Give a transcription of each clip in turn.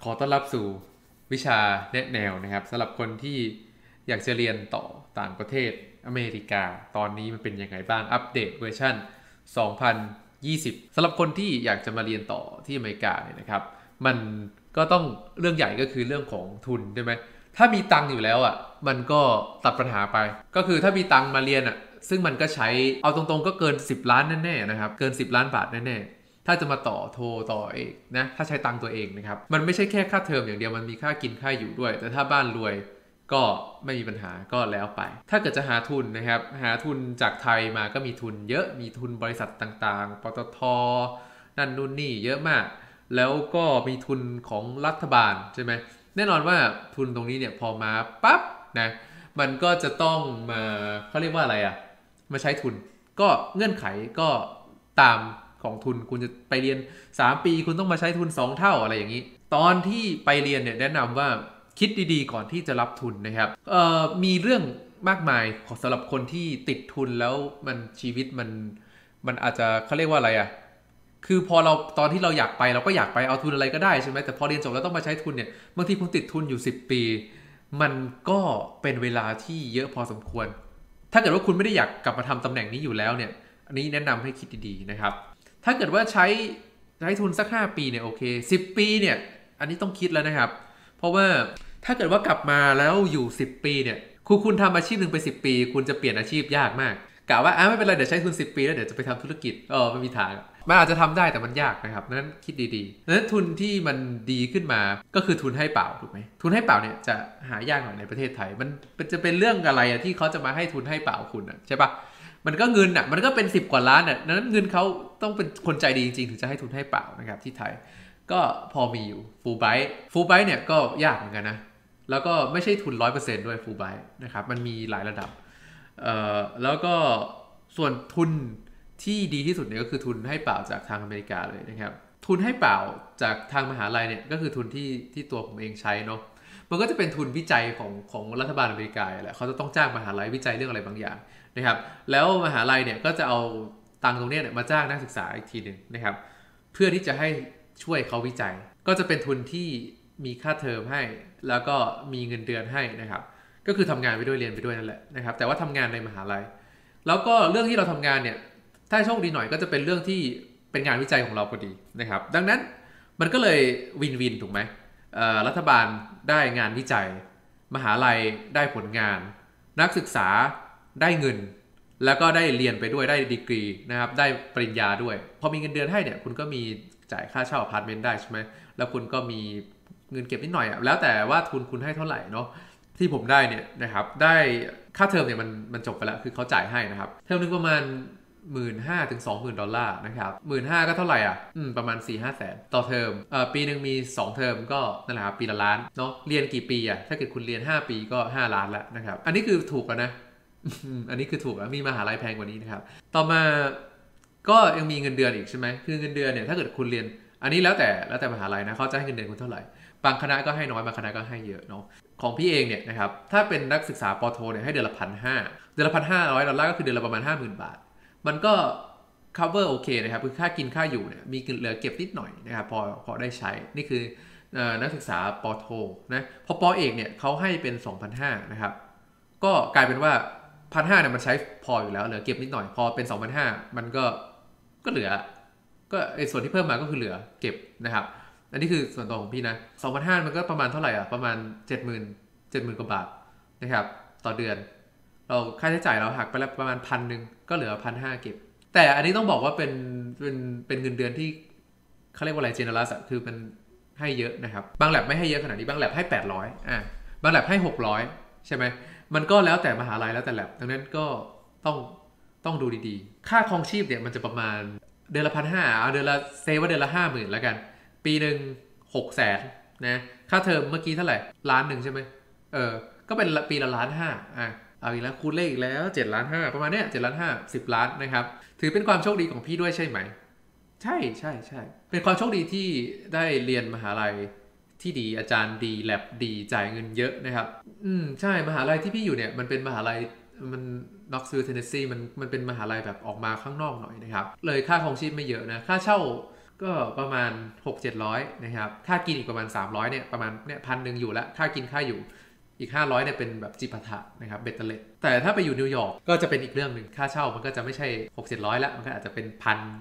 ขอต้อนรับสู่วิชาแนะแนวนะครับสำหรับคนที่อยากจะเรียนต่อต่างประเทศอเมริกาตอนนี้มันเป็นยังไงบ้างอัปเดตเวอร์ชัน2020สำหรับคนที่อยากจะมาเรียนต่อที่อเมริกาเนี่ยนะครับมันก็ต้องเรื่องใหญ่ก็คือเรื่องของทุนใช่ไหมถ้ามีตังค์อยู่แล้วอ่ะมันก็ตัดปัญหาไปก็คือถ้ามีตังค์มาเรียนอ่ะซึ่งมันก็ใช้เอาตรงๆก็เกิน10ล้านแน่ๆนะครับเกิน10ล้านบาทแน่ๆถ้าจะมาต่อโทต่อเองนะถ้าใช้ตังค์ตัวเองนะครับมันไม่ใช่แค่ค่าเทอมอย่างเดียวมันมีค่ากินค่าอยู่ด้วยแต่ถ้าบ้านรวยก็ไม่มีปัญหาก็แล้วไปถ้าเกิดจะหาทุนนะครับหาทุนจากไทยมาก็มีทุนเยอะมีทุนบริษัทต่างๆปตท.นั่นนู่นนี่เยอะมากแล้วก็มีทุนของรัฐบาลใช่ไหมแน่นอนว่าทุนตรงนี้เนี่ยพอมาปั๊บนะมันก็จะต้องมาเขาเรียกว่าอะไรอะมาใช้ทุนก็เงื่อนไขก็ตามของทุนคุณจะไปเรียน3 ปีคุณต้องมาใช้ทุน2 เท่าอะไรอย่างนี้ตอนที่ไปเรียนเนี่ยแนะนำว่าคิดดีๆก่อนที่จะรับทุนนะครับมีเรื่องมากมายสำหรับคนที่ติดทุนแล้วมันชีวิตมันอาจจะเขาเรียกว่าอะไรอะคือพอเราตอนที่เราอยากไปเราก็อยากไปเอาทุนอะไรก็ได้ใช่ไหมแต่พอเรียนจบแล้วต้องมาใช้ทุนเนี่ยบางทีคุณติดทุนอยู่10 ปีมันก็เป็นเวลาที่เยอะพอสมควรถ้าเกิดว่าคุณไม่ได้อยากกลับมาทำตำแหน่งนี้อยู่แล้วเนี่ยอันนี้แนะนำให้คิดดีๆนะครับถ้าเกิดว่าใช้ทุนสัก5 ปีเนี่ยโอเค10 ปีเนี่ยอันนี้ต้องคิดแล้วนะครับเพราะว่าถ้าเกิดว่ากลับมาแล้วอยู่10 ปีเนี่ยคุณทำอาชีพหนึ่งไป10 ปีคุณจะเปลี่ยนอาชีพยากมากกะว่าไม่เป็นไรเดี๋ยวใช้ทุน10 ปีแล้วเดี๋ยวจะไปทำธุรกิจไม่มีทางมันอาจจะทำได้แต่มันยากนะครับนั้นคิดดีๆนั้นทุนที่มันดีขึ้นมาก็คือทุนให้เปล่าถูกไหมทุนให้เปล่าเนี่ยจะหายากหน่อยในประเทศไทยมันจะเป็นเรื่องอะไรที่เขาจะมาให้ทุนให้เปล่าคุณใช่ปะมันก็เงินมันก็เป็น10 กว่าล้านนั้นเงินเขาต้องเป็นคนใจดีจริงๆถึงจะให้ทุนให้เปล่านะครับที่ไทยก็พอมีอยู่ฟูลไบรท์เนี่ยก็ยากเหมือนกันนะแล้วก็ไม่ใช่ทุน100%ด้วยฟูลไบรท์นะครับมันมีหลายระดับแล้วก็ส่วนทุนที่ดีที่สุดเนี่ยก็คือทุนให้เปล่าจากทางอเมริกาเลยนะครับทุนให้เปล่าจากทางมหาลัยเนี่ยก็คือทุนที่ตัวผมเองใช้เนาะมันก็จะเป็นทุนวิจัยของรัฐบาลอเมริกาแหละเขาจะต้องจ้างมหาลัยวิจัยเรื่องอะไรบางอย่างนะครับแล้วมหาลัยเนี่ยก็จะเอาตังค์ตรงนี้เนี่ยมาจ้างนักศึกษาอีกทีหนึ่งนะครับเพื่อที่จะให้ช่วยเขาวิจัยก็จะเป็นทุนที่มีค่าเทอมให้แล้วก็มีเงินเดือนให้นะครับก็คือทำงานไปด้วยเรียนไปด้วยนั่นแหละนะครับแต่ว่าทำงานในมหาลัยแล้วก็เรื่องที่เราทำงานเนี่ยถ้าโชคดีหน่อยก็จะเป็นเรื่องที่เป็นงานวิจัยของเราพอดีนะครับดังนั้นมันก็เลยวินวินถูกไหมรัฐบาลได้งานวิจัยมหาลัยได้ผลงานนักศึกษาได้เงินแล้วก็ได้เรียนไปด้วยได้ดีกรีนะครับได้ปริญญาด้วยพอมีเงินเดือนให้เนี่ยคุณก็มีจ่ายค่าเช่าอพาร์ตเมนต์ได้ใช่ไหมแล้วคุณก็มีเงินเก็บนิดหน่อยแล้วแต่ว่าทุนคุณให้เท่าไหร่เนาะที่ผมได้เนี่ยนะครับได้ค่าเทอมเนี่ยมันจบไปแล้วคือเขาจ่ายให้นะครับเทอมนึงประมาณ15,000 ถึง 20,000 ดอลลาร์นะครับ15,000ก็เท่าไหร่ประมาณ 4-5 แสนต่อเทอมปีหนึ่งมี2 เทอมก็นั่นแหละครับปีละล้านเนาะเรียนกี่ปีถ้าเกิดคุณเรียน5 ปีก็5 ล้านแล้วนะครับอันนี้คือถูกแล้วนะอันนี้คือถูกแล้วมีมหาลัยแพงกว่านี้นะครับต่อมาก็ยังมีเงินเดือนอีกใช่ไหมคือเงินเดือนเนี่ยถ้าเกิดคุณเรียนอันนี้แล้วแต่มหาลัยนะเขาจะให้เงินเดือนคุณเท่าไหร่บางคณะก็ให้น้อยบางคณะก็ให้เยอะเนาะของพี่เองเนี่ยนะครับถ้าเป็นนักศึกษาปโทเนี่ยให้เดือนละ 1,500 เดือนละ 1,500 ดอลลาร์ก็คือเดือนละประมาณ 50,000 บาทมันก็ cover โอเคนะครับคือค่ากินค่าอยู่เนี่ยมีเหลือเก็บนิดหน่อยนะครับพอได้ใช้นี่คือนักศึกษาปโทนะพอปเอกเนี่ยเขาให้เป็น 2,500 นะครับก็กลายเป็นว่า 1,500 เนี่ยมันใช้พออยู่แล้วเหลือเก็บนิดหน่อยพอเป็น 2,500 มันก็เหลือก็ไอ้ส่วนที่เพิ่มมาก็คือเหลือเก็บนะครับอันนี้คือส่วนตัวของพี่นะ 2,500 มันก็ประมาณเท่าไหร่ประมาณ 70,000 กว่าบาทนะครับต่อเดือนเราค่าใช้จ่ายเราหักไปแล้วประมาณ 1,000 ก็เหลือ 1,500 เก็บแต่อันนี้ต้องบอกว่าเป็นเงินเดือนที่เขาเรียกว่าอะไรเจเนอรัสคือมันให้เยอะนะครับบางแลบไม่ให้เยอะขนาดนี้บางแลบให้800บางแลบให้600ใช่ไหมมันก็แล้วแต่มหาลัยแล้วแต่แลบดังนั้นก็ต้องดูดีๆค่าครองชีพเนี่ยมันจะประมาณเดือนละ 1,500เอาเดือนละเซว่าเดือนละ 50,000แล้วกันปีหนึ่ง600,000นะค่าเทอมเมื่อกี้เท่าไหร่1,000,000ใช่ไหมก็เป็นปีละ1,500,000เอาอีกแล้วคูณเลขอีกแล้ว7,500,000ประมาณเนี้ย7,500,000 10 ล้านนะครับถือเป็นความโชคดีของพี่ด้วยใช่ไหมใช่ใช่ใช่เป็นความโชคดีที่ได้เรียนมหาลัยที่ดีอาจารย์ดีแลบดีจ่ายเงินเยอะนะครับใช่มหาลัยที่พี่อยู่เนี่ยมันเป็นมหาลัยมันน็อกซิลเทนเนสซีมันเป็นมหาลัยแบบออกมาข้างนอกหน่อยนะครับเลยค่าครองชีพไม่เยอะนะค่าเช่าก็ประมาณ 6-700 นะครับค่ากินอีกประมาณ300เนี่ยประมาณเนี่ย1,100อยู่แล้วค่ากินค่าอยู่อีก500เนี่ยเป็นแบบจิปาถะนะครับเบ็ดเตล็ดแต่ถ้าไปอยู่นิวยอร์กก็จะเป็นอีกเรื่องหนึ่งค่าเช่ามันก็จะไม่ใช่600-700แล้วมันก็อาจจะเป็น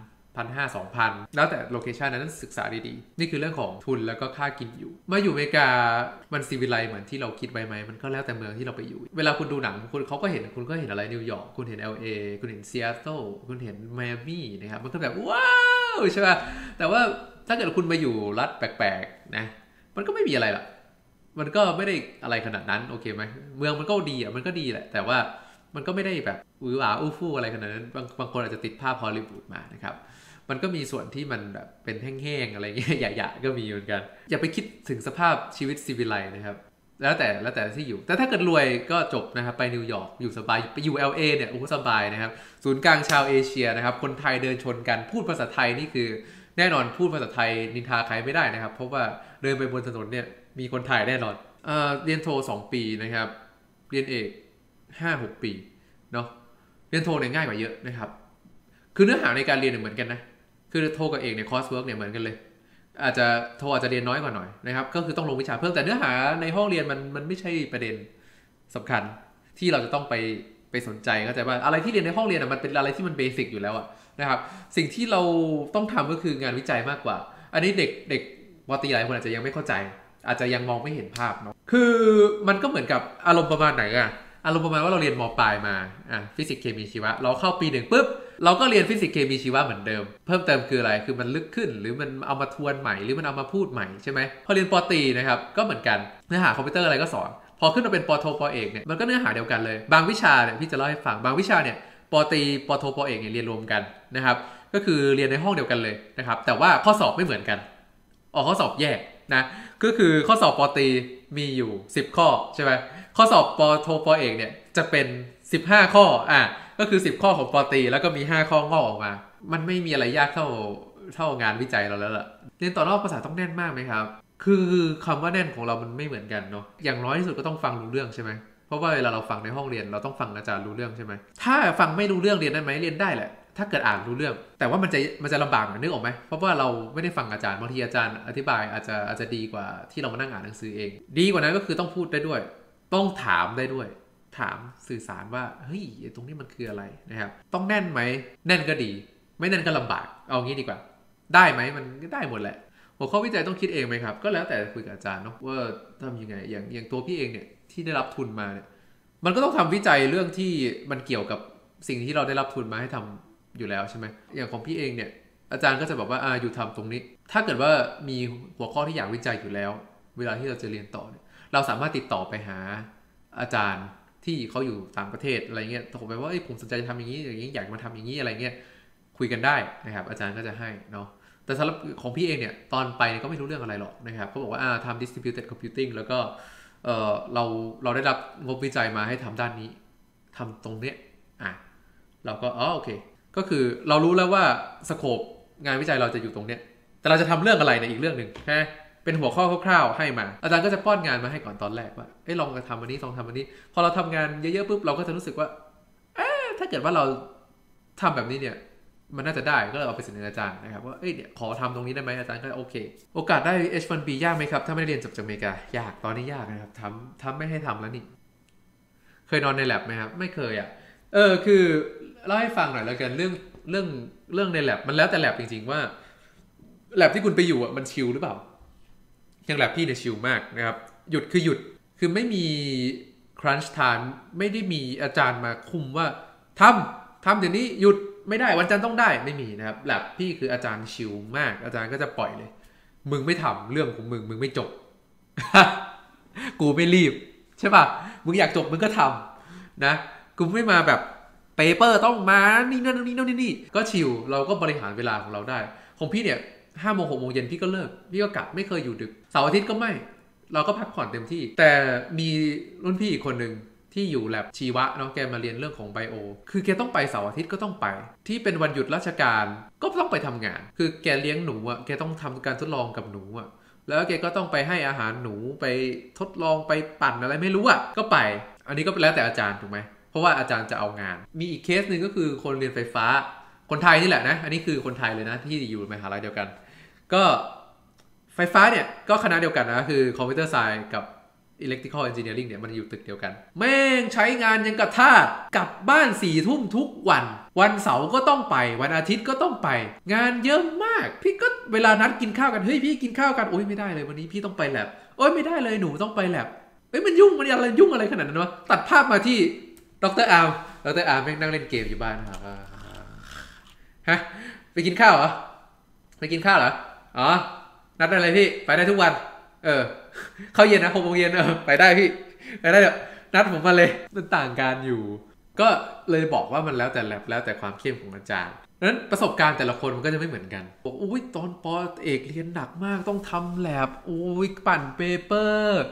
1,500-2,000แล้วแต่โลเคชันนั้นศึกษาดีๆนี่คือเรื่องของทุนแล้วก็ค่ากินอยู่มาอยู่อเมริกามันซีวิไลซ์เหมือนที่เราคิดไว้ไหมมันก็แล้วแต่เมืองที่เราไปอยู่เวลาคุณดูหนังคุณเขาก็เห็นคุณก็เห็นอะไรนิวยอร์กคุณเห็น LA คุณเห็นซีแอตเทิลคุณเห็นไมอามี่นะครับมันก็แบบว้าวใช่ป่ะแต่ว่าถ้าเกิดคุณมาอยู่รัฐแปลกๆนะมันก็ไม่มีอะไรหรอกมันก็ไม่ได้อะไรขนาดนั้นโอเคไหมเมืองมันก็ดีอ่ะมันก็ดีแหละแต่ว่ามันก็ไม่ได้แบบอื้อหวาอู้ฟู่อะไรขนาดนั้นบางคนอาจจะติดภาพฮอลลีวูดมานะครับมันก็มีส่วนที่มันแบบเป็นแห้งๆอะไรเงี้ยหยาๆก็มีเหมือนกันอย่าไปคิดถึงสภาพชีวิตซีวิไลนะครับแล้วแต่ที่อยู่แต่ถ้าเกิดรวยก็จบนะครับไปนิวยอร์กอยู่สบายไปอยู่ LA เนี่ยโอ้สบายนะครับศูนย์กลางชาวเอเชียนะครับคนไทยเดินชนกันพูดภาษาไทยนี่คือแน่นอนพูดภาษาไทยนินทาใครไม่ได้นะครับเพราะว่าเดินไปบนถนนเนี่ยมีคนไทยแน่นอนเรียนโท2 ปีนะครับเรียนเอก 5-6 ปีเนาะเรียนโทเนี่ยง่ายกว่าเยอะนะครับคือเนื้อหาในการเรียนเนี่ยเหมือนกันนะคือโทกับเอกเนี่ยคอร์สเวิร์กเนี่ยเหมือนกันเลยอาจจะเรียนน้อยกว่าหน่อยนะครับก็คือต้องลงวิชาเพิ่มแต่เนื้อหาในห้องเรียนมันไม่ใช่ประเด็นสำคัญที่เราจะต้องไปสนใจเข้าใจว่าอะไรที่เรียนในห้องเรียนมันเป็นอะไรที่มันเบสิกอยู่แล้วนะครับสิ่งที่เราต้องทำก็คืองานวิจัยมากกว่าอันนี้เด็กปตรีหลายคนอาจจะยังไม่เข้าใจอาจจะยังมองไม่เห็นภาพเนาะคือมันก็เหมือนกับอารมณ์ประมาณไหนอารมณ์ประมาณว่าเราเรียนม.ปลายมาฟิสิกส์เคมีชีวะเราเข้าปี 1ปุ๊บเราก็เรียนฟิสิกส์เคมีชีวะเหมือนเดิมเพิ่มเติมคืออะไรคือมันลึกขึ้นหรือมันเอามาทวนใหม่หรือมันเอามาพูดใหม่ใช่ไหมพอเรียนป.ตรีนะครับก็เหมือนกันเนื้อหาคอมพิวเตอร์อะไรก็สอนพอขึ้นมาเป็นป.โทป.เอกเนี่ยมันก็เนื้อหาเดียวกันเลยบางวิชาเนี่ยพี่จะเล่าให้ฟังบางวิชาเนี่ยป.ตรีป.โทป.เอกเนี่ยเรียนรวมกันนะครับก็คือเรียนในห้องเดียวกันเลยนะครับแต่ว่าข้อสอบไม่เหมือนกันออกข้อสอบแยกนะก็คือข้อสอบป.ตรีมีอยู่10ข้อใช่ไหมข้อสอบป.โทป.เอกเนี่ยจะเป็น15ข้อก็คือ10ข้อของป.ตรีแล้วก็มี5ข้องอกออกมามันไม่มีอะไรยากเท่างานวิจัยเราแล้วล่ะเรียนต่อนอกภาษาต้องแน่นมากไหมครับคือคำว่าแน่นของเรามันไม่เหมือนกันเนาะอย่างน้อยที่สุดก็ต้องฟังรู้เรื่องใช่ไหมเพราะว่าเวลาเราฟังในห้องเรียนเราต้องฟังอาจารย์รู้เรื่องใช่ไหมถ้าฟังไม่รู้เรื่องเรียนได้ไหมเรียนได้แหละถ้าเกิดอ่านรู้เรื่องแต่ว่ามันจะลำบากนึกออกไหมเพราะว่าเราไม่ได้ฟังอาจารย์บางทีอาจารย์อธิบายอาจจะดีกว่าที่เรามานั่งอ่านหนังสือเองดีกว่านั้นก็คือต้องพูดได้ด้วยต้องถามได้ด้วยถามสื่อสารว่าเฮ้ยตรงนี้มันคืออะไรนะครับต้องแน่นไหมแน่นก็ดีไม่แน่นก็ลำบากเอางี้ดีกว่าได้ไหมมันก็ได้หมดแหละหัวข้อวิจัยต้องคิดเองไหมครับก็แล้วแต่คุยกับอาจารย์เนาะว่าทำยังไงอย่างตัวพี่เองเนี่ยที่ได้รับทุนมาเนี่ยมันก็ต้องทำวิจัยเรื่องที่มันเกี่ยวกับสิ่งที่เราได้รับทุนมาให้ทำอยู่แล้วใช่ไหมอย่างของพี่เองเนี่ยอาจารย์ก็จะบอกว่าอยู่ทำตรงนี้ถ้าเกิดว่ามีหัวข้อที่อยากวิจัยอยู่แล้วเวลาที่เราจะเรียนต่อเนี่ยเราสามารถติดต่อไปหาอาจารย์ที่เขาอยู่ต่างประเทศอะไรเงี้ยโทรไปว่าผมสนใจจะทำอย่างนี้อยากมาทำอย่างนี้อะไรเงี้ยคุยกันได้นะครับอาจารย์ก็จะให้เนาะแต่สำหรับของพี่เองเนี่ยตอนไปก็ไม่รู้เรื่องอะไรหรอกนะครับเขาบอกว่าทำ distributed computing แล้วก็เราได้รับงบวิจัยมาให้ทำด้านนี้ทำตรงเนี้ยเราก็โอเคก็คือเรารู้แล้วว่าสโคปงานวิจัยเราจะอยู่ตรงเนี้ยแต่เราจะทำเรื่องอะไรในอีกเรื่องหนึ่งแค่เป็นหัวข้อคร่าวๆให้มาอาจารย์ก็จะป้อนงานมาให้ก่อนตอนแรกว่าลองทำอันนี้ลองทำอันนี้พอเราทำงานเยอะๆปุ๊บเราก็จะรู้สึกว่าถ้าเกิดว่าเราทำแบบนี้เนี่ยมันน่าจะได้ก็เลยเอาไปเสนออาจารย์นะครับว่าเนี่ยขอทำตรงนี้ได้ไหมอาจารย์ก็โอเคโอกาสได้ H1B ยากไหมครับถ้าไม่ได้เรียนจบจากอเมริกายากตอนนี้ยากนะครับทำไม่ให้ทำแล้วนี่เคยนอนในแลบไหมครับไม่เคยคือเล่าให้ฟังหน่อยแล้วกันเรื่องในแลบมันแล้วแต่แลบจริงๆว่าแลบที่คุณไปอยู่มันชิลหรือเปล่าอย่างแลบพี่เนี่ยชิลมากนะครับหยุดคือไม่มี crunch time ไม่ได้มีอาจารย์มาคุมว่าทำเดี๋ยวนี้หยุดไม่ได้วันจันทร์ต้องได้ไม่มีนะครับแลบพี่คืออาจารย์ชิลมากอาจารย์ก็จะปล่อยเลยมึงไม่ทำเรื่องของมึงไม่จบ กูไม่รีบใช่ป่ะมึงอยากจบมึงก็ทำนะกูไม่มาแบบเปเปอร์ต้องมานี่นั่นนี่ก็ชิลเราก็บริหารเวลาของเราได้ของพี่เนี่ย5 โมง 6 โมงเย็นพี่ก็เลิกพี่ก็กลับไม่เคยอยู่ดึกเสาร์อาทิตย์ก็ไม่เราก็พักผ่อนเต็มที่แต่มีรุ่นพี่อีกคนหนึ่งที่อยู่แลบชีวะเนาะแกมาเรียนเรื่องของไบโอคือแกต้องไปเสาร์อาทิตย์ก็ต้องไปที่เป็นวันหยุดราชการก็ต้องไปทำงานคือแกเลี้ยงหนูแกต้องทำการทดลองกับหนูแล้วแกก็ต้องไปให้อาหารหนูไปทดลองไปปั่นอะไรไม่รู้ก็ไปอันนี้ก็แล้วแต่อาจารย์ถูกไหมเพราะว่าอาจารย์จะเอางานมีอีกเคสหนึ่งก็คือคนเรียนไฟฟ้าคคนไทยนี่แหละนะอันนี้คือคนไทยเลยนะที่อยู่มหาลัยเดียวกันก็ไฟฟ้าเนี่ยก็คณะเดียวกันนะคือคอมพิวเตอร์ไซน์กับ Electrical Engineering เนี่ยมันอยู่ตึกเดียวกันแม่งใช้งานยังกระทาสกลับบ้าน4 ทุ่มทุกวันเสาร์ก็ต้องไปวันอาทิตย์ก็ต้องไปงานเยอะมากพี่ก็เวลานัดกินข้าวกันเฮ้ยพี่กินข้าวกันโอ๊ยไม่ได้เลยวันนี้พี่ต้องไปแลบโอ๊ยไม่ได้เลยหนูต้องไปแลบมันยุ่งมันอะไรยุ่งอะไรขนาดนั้นวะตัดภาพมาที่ดร.อาร์มแม่งนั่งเล่นเกมอยู่บ้านครับฮะไปกินข้าวเหรอไปกินข้าวเหรออ๋อนัดอะไรพี่ไปได้ทุกวันเข้าเย็นนะ6 โมงเย็นไปได้พี่ไปได้เดี๋ยวนัดผมมาเลยมันต่างกันอยู่ก็เลยบอกว่ามันแล้วแต่แลบแล้วแต่ความเข้มของอาจารย์นั้นประสบการณ์แต่ละคนมันก็จะไม่เหมือนกันบอกอุ้ยตอนป.เอกเรียนหนักมากต้องทำแลบอุ้ยปั่นเปเปอร์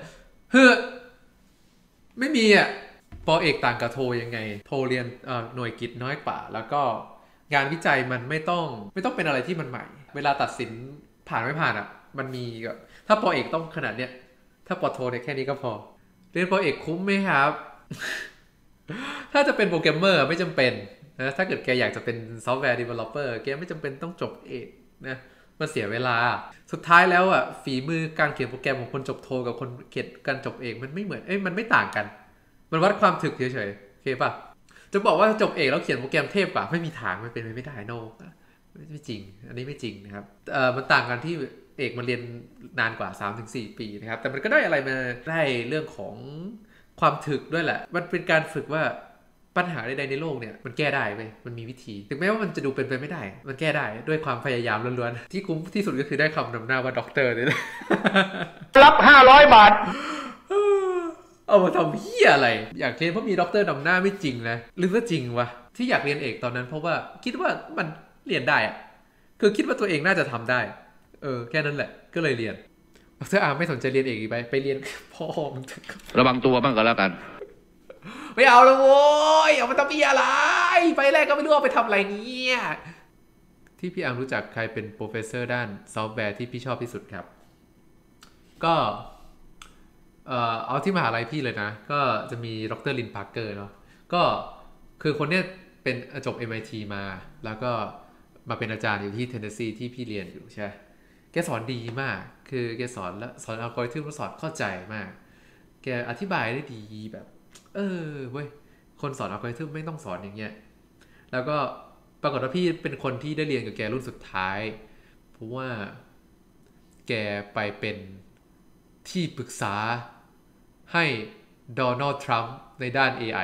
ไม่มีอ่ะป.เอกต่างกับโทยังไงโทเรียนหน่วยกิจน้อยกว่าแล้วก็งานวิจัยมันไม่ต้องเป็นอะไรที่มันใหม่เวลาตัดสินผ่านไม่ผ่านอ่ะมันมีก็ถ้าป.เอกต้องขนาดเนี้ยถ้าป.โทเนี่ยแค่นี้ก็พอเรียนป.เอกคุ้มไหมครับ ถ้าจะเป็นโปรแกรมเมอร์ไม่จำเป็นนะถ้าเกิดแกอยากจะเป็นซอฟต์แวร์ดีเวลลอปเปอร์แกไม่จำเป็นต้องจบเอกนะมันเสียเวลาสุดท้ายแล้วอ่ะฝีมือการเขียนโปรแกรมของคนจบโทกับคนเขียนการจบเอกมันไม่เหมือนมันไม่ต่างกันมันวัดความถึกเฉยๆโอเคป่ะจะบอกว่าจบเอกแล้วเขียนโปรแกรมเทพกว่าไม่มีทางมันเป็นไปไม่ได้โนไม่จริงอันนี้ไม่จริงนะครับมันต่างกันที่เอกมันเรียนนานกว่า 3-4 ปีนะครับแต่มันก็ได้อะไรมาได้เรื่องของความถึกด้วยแหละมันเป็นการฝึกว่าปัญหาใดๆในโลกเนี่ยมันแก้ได้เว้ยมันมีวิธีถึงแม้ว่ามันจะดูเป็นไปไม่ได้มันแก้ได้ด้วยความพยายามล้วนๆที่คุ้มที่สุดก็คือได้คำนำหน้าว่าด็อกเตอร์นี่แหละรับ500 บาทเอามาทำเหี้ยอะไรอยากเรียนเพราะมีด็อกเตอร์นำหน้าไม่จริงนะหรือว่าจริงวะที่อยากเรียนเอกตอนนั้นเพราะว่าคิดว่ามันเรียนได้อะคือคิดว่าตัวเองน่าจะทำได้แค่นั้นแหละก็เลยเรียนดร.อาร์มไม่สนใจเรียนเอกอีกไปเรียนพ่อมึงระวังตัวบ้างก็แล้วกันไม่เอาเลยโว้ยเอามาทำอะไรไปแรกก็ไม่รู้เอาไปทำอะไรเนี่ยที่พี่อาร์มรู้จักใครเป็นโปรเฟสเซอร์ด้านซอฟต์แวร์ที่พี่ชอบที่สุดครับก็เอาที่มหาลัยพี่เลยนะก็จะมีดร.ลิน พาร์เกอร์เนาะก็คือคนเนี้ยเป็นจบ MIT มาแล้วก็มาเป็นอาจารย์อยู่ที่เทนเนสซีที่พี่เรียนอยู่ใช่แกสอนดีมากคือแกสอนแล้วสอนอัลกอริทึมสอนเข้าใจมากแกอธิบายได้ดีแบบเว้ยคนสอนอัลกอริทึมไม่ต้องสอนอย่างเงี้ยแล้วก็ปรากฏว่าพี่เป็นคนที่ได้เรียนกับแกรุ่นสุดท้ายเพราะว่าแกไปเป็นที่ปรึกษาให้โดนัลด์ทรัมป์ในด้าน AI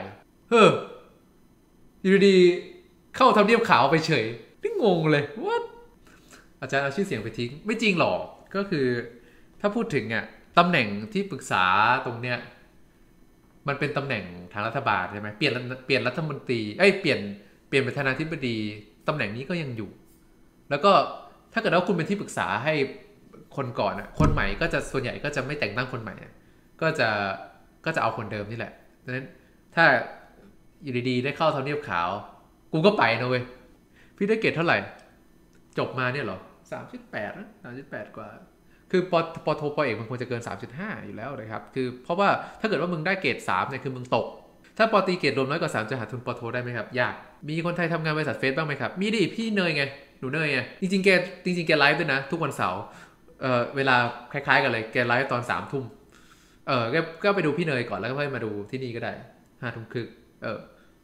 อยู่ดีๆเข้าทำเนียบขาวไปเฉยนี่งงเลยว่าอาจารย์เอาชื่อเสียงไปทิ้งไม่จริงหรอกก็คือถ้าพูดถึงอ่ะตำแหน่งที่ปรึกษาตรงเนี้ยมันเป็นตำแหน่งทางรัฐบาลใช่ไหมเปลี่ยนรัฐมนตรีเปลี่ยนประธานาธิบดีตำแหน่งนี้ก็ยังอยู่แล้วก็ถ้าเกิดว่าคุณเป็นที่ปรึกษาให้คนก่อนอ่ะคนใหม่ก็จะส่วนใหญ่ก็จะไม่แต่งตั้งคนใหม่ก็จะเอาคนเดิมนี่แหละดังนั้นถ้าอยู่ดีๆได้เข้าทำเนียบขาวกูก็ไปนะเว้ยพี่ได้เกรดเท่าไหร่จบมาเนี่ยเหรอ 3.8 นะ 3.8 กว่าคือปโทปเอกมันควรจะเกิน 3.5 อยู่แล้วนะครับคือเพราะว่าถ้าเกิดว่ามึงได้เกรด3เนี่ยคือมึงตกถ้าปตีเกรดรวมน้อยกว่า3จะหาทุนปโทได้ไหมครับยากมีคนไทยทำงานบริษัทเฟซบ้างไหมครับมีดิพี่เนยไงหนูเนยไงจริงๆแกไลฟ์ด้วยนะทุกวันเสาร์เวลาคล้ายๆกันเลยแกไลฟ์ตอน 3 ทุ่มก็ไปดูพี่เนยก่อนแล้วก็ค่อยมาดูที่นี่ก็ได้ 5 ทุ่มครึ่ง